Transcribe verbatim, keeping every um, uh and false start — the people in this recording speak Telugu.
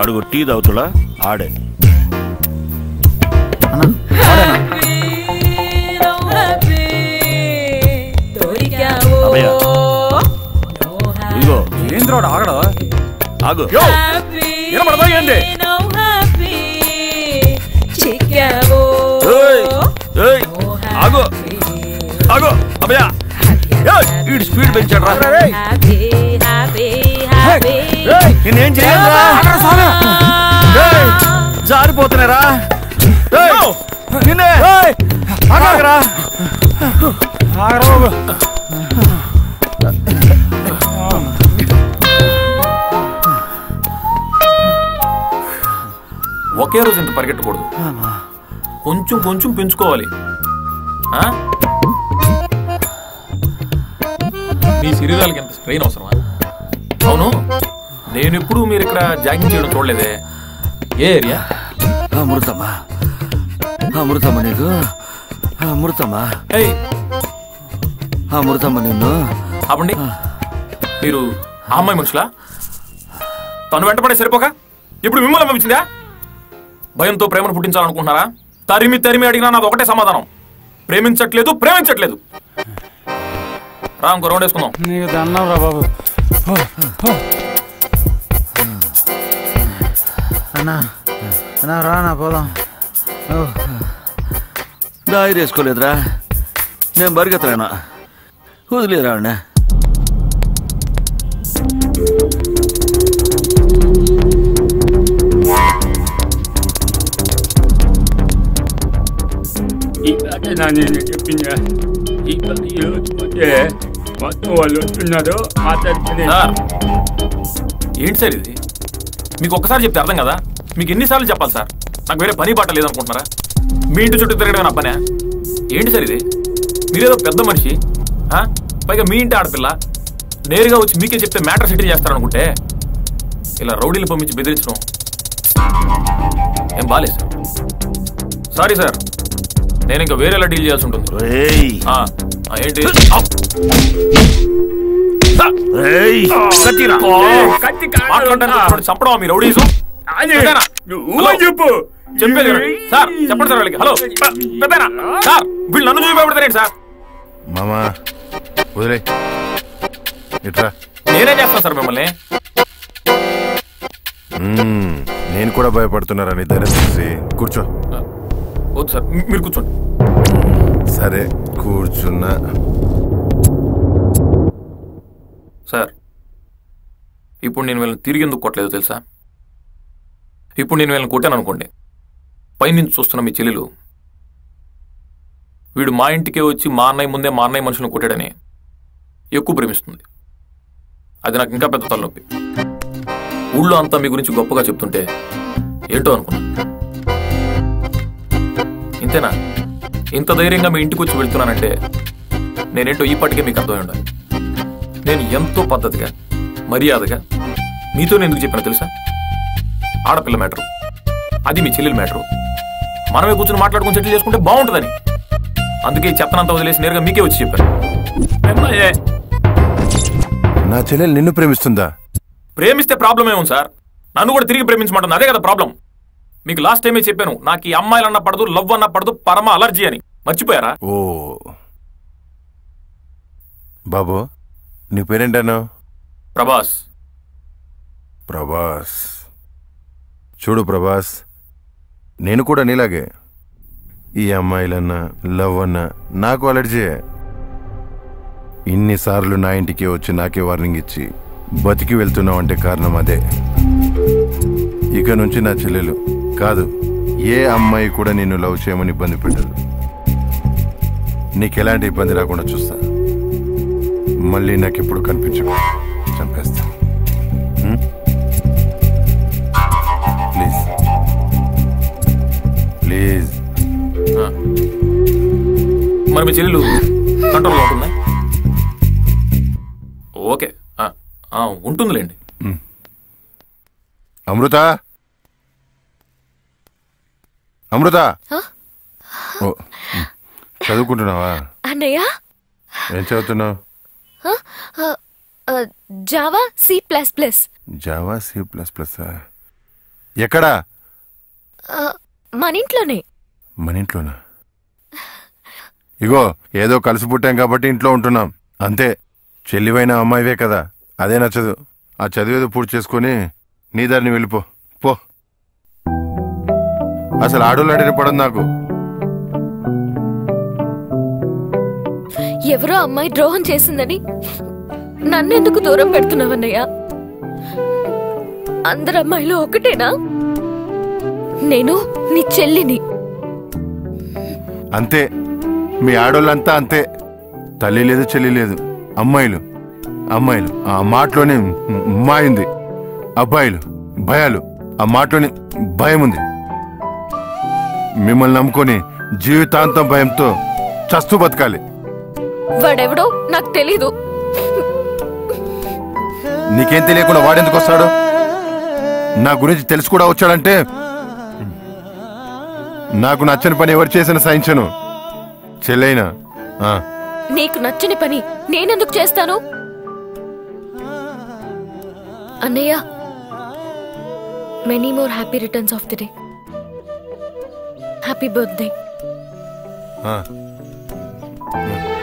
అడుగు టీ తాగుతుడా ఆడే ఇదిగో ఏంద్రోడు ఆగడా ఆగు వినపడదా ఏంది ఆగు ఆగు అభయ వీడు స్పీడ్ పెంచాడు నేనేం చేయాలరా జారిపోతున్నారా నిన్నే ఆగరా ఆగరా ఒకే రోజు ఇంత పరిగెట్టకూడదు, కొంచెం కొంచెం పెంచుకోవాలి. మీ శరీరాలకి ఎంత స్ట్రెయిన్ అవసరమా? అవును, నేను ఎప్పుడు మీరు ఇక్కడ జాగింగ్ చేయడం చూడలేదే. ఏ ఏరియా? అమృతమా అమృతమా నీకు అమృతమా అమృతమా నిన్ను అవ్వండి. మీరు ఆ అమ్మాయి మనుషులా? తను వెంటపడే సరిపోక ఇప్పుడు మిమ్మల్ని పంపించిందా? భయంతో ప్రేమను పుట్టించాలనుకుంటున్నారా? తరిమి తరిమి అడిగినా నాది ఒకటే సమాధానం, ప్రేమించట్లేదు ప్రేమించట్లేదు. రా ఇంకో రౌండ్ వేసుకుందాం. నీకు దండం రా బాబు. అన్నా అన్నా రానా పోదాం. దారి వేసుకోలేదురా, నేను బరిగెత్తలేనా, వదిలేరా. నేను చెప్పిందా ఈరోజుపోతే మొత్తం వాళ్ళు వస్తున్నారు మాట్లాడుతున్నారు. ఏంటి సార్ ఇది? మీకు ఒక్కసారి చెప్తే అర్థం కదా, మీకు ఎన్నిసార్లు చెప్పాలి సార్? నాకు వేరే పని బాట లేదనుకుంటున్నారా? మీ ఇంటి చుట్టూ తిరగడం నా పనే? ఏంటి సార్ ఇది? మీరేదో పెద్ద మనిషి, పైగా మీ ఇంటి ఆడపిల్ల, నేరుగా వచ్చి మీకే చెప్తే మ్యాటర్ సెటిల్ చేస్తారనుకుంటే ఇలా రౌడీలు పంపించి బెదిరించడం ఏం బాలేదు సార్. సారీ సార్, నేను ఇంకా వేరేలా డీల్ చేయాల్సి ఉంటుంది. ఏంటి చంపడం మీ రౌడీసు? చెప్పు చెప్పేది సార్, చెప్పండి సార్ వాళ్ళకి. హలో పెద్దనా సార్, వీళ్ళు నన్ను చూపెడతారేంటి సార్? మామా వదిలే, నేనేం చేస్తాను సార్ మిమ్మల్ని? నేను కూడా భయపడుతున్నారని ధైర్యం చేసి కూర్చో. వద్దు సార్, మీరు కూర్చోండి. సరే కూర్చున్నా. సార్, ఇప్పుడు నేను వీళ్ళని తిరిగి ఎందుకు కొట్టలేదు తెలుసా? ఇప్పుడు నేను వీళ్ళని కొట్టాను అనుకోండి, పైనుంచి చూస్తున్న మీ చెల్లెలు వీడు మా ఇంటికే వచ్చి మా అన్నయ్య ముందే మా అన్నయ్య మనుషులను కొట్టాడని ఎక్కువ ప్రేమిస్తుంది. అది నాకు ఇంకా పెద్ద తలనొప్పి. ఊళ్ళో అంతా మీ గురించి గొప్పగా చెప్తుంటే ఏంటో అనుకున్నా. ఇంతేనా? ఇంత ధైర్యంగా మీ ఇంటికి వచ్చి వెళ్తున్నానంటే నేనేంటో ఈ పాటికే మీకు అర్థమై ఉండాలి. నేను ఎంతో పద్ధతిగా మర్యాదగా మీతో నేను ఎందుకు చెప్పాను తెలుసా? ఆడపిల్ల మ్యాటరు, అది మీ చెల్లెలు మ్యాటరు, మనమే కూర్చొని మాట్లాడుకుని సెటిల్ చేసుకుంటే బాగుంటుందని. అందుకే చెత్తనంతా వదిలేసి నేరుగా మీకే వచ్చి చెప్పాను. నా చెల్లెలు నిన్ను ప్రేమిస్తుందా? ప్రేమిస్తే ప్రాబ్లం ఏముంది సార్? నన్ను కూడా తిరిగి ప్రేమించమంటుంది, అదే కదా ప్రాబ్లం. మీకు లాస్ట్ టైమే చెప్పాను, నాకు ఈ అమ్మాయిలు అన్న పడదు, లవ్ అన్న పడదు, పరమ అలర్జీ అని. మర్చిపోయారా? ఓ బాబు, నీ పేరేంటాను? ప్రభాస్. ప్రభాస్. చూడు ప్రభాస్, నేను కూడా నీలాగే. ఈ అమ్మాయిలన్నా లవ్ అన్నా నాకు అలర్జీ. ఇన్నిసార్లు నా ఇంటికి వచ్చి నాకే వార్నింగ్ ఇచ్చి బతికి వెళ్తున్నావు అంటే కారణం అదే. ఇక నుంచి నా చెల్లెలు కాదు, ఏ అమ్మాయి కూడా నిన్ను లవ్ చేయమని ఇబ్బంది పెట్టదు. నీకెలాంటి ఇబ్బంది రాకుండా చూస్తా. మళ్ళీ నాకెప్పుడు కనిపించకు, చంపేస్తా. Please please. మరి మీ చెల్లెలు కంట్రోల్లో ఉంటుందా? ఓకే, ఉంటుందిలేండి. అమృత, అమృత, చదువుకుంటున్నావా? అన్నయ్య, ఏం చదువుతున్నావు? Java C plus plus. Java C plus plus. ఎక్కడా? మన ఇంట్లోనే. మన ఇంట్లోనా? ఇగో ఏదో కలిసి పుట్టాం కాబట్టి ఇంట్లో ఉంటున్నాం అంతే. చెల్లివైన అమ్మాయివే కదా, అదే నచ్చదు. ఆ చదివేదో పూర్తి చేసుకుని నీ దారిని వెళ్ళిపో పో. అసలు ఆడోళ్ళు అడిగిన పడదు నాకు. ఎవరో అమ్మాయి ద్రోహం చేసిందని నన్నెందుకు దూరం పెడుతున్నావన్నయ్యా? అందరు అమ్మాయిలు ఒకటేనా? నేను నీ చెల్లిని. అంతే, మీ ఆడోళ్ళంతా అంతే. తల్లి లేదు చెల్లి లేదు, అమ్మాయిలు అమ్మాయిలు. ఆ మాటలోనే మాయింది. అబ్బాయిలు భయాలు, ఆ మాటలోనే భయం ఉంది. మిమ్మల్ని నమ్ముకొని జీవితాంతం భయంతో చస్తూ బతకాలి. వాడెవడో నాకు తెలీదు. నీకేం తెలియకుండా వాడెందుకు వస్తాడు? నా గురించి తెలిసి కూడా వచ్చాడంటే నాకు నచ్చని పని ఎవరు చేసిన సహించను. చెల్లైనా నీకు నచ్చని పని నేనెందుకు చేస్తాను? అన్నయ్య, many more happy returns of the day. Happy birthday.